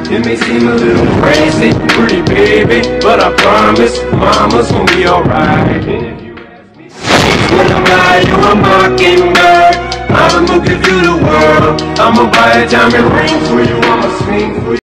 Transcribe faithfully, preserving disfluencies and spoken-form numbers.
It may seem a little crazy, pretty baby, but I promise mama's gonna be alright. And if you ask me, when I fly you a mockingbird, I'ma give you the world. I'ma buy a diamond ring for you, I'ma swing for you.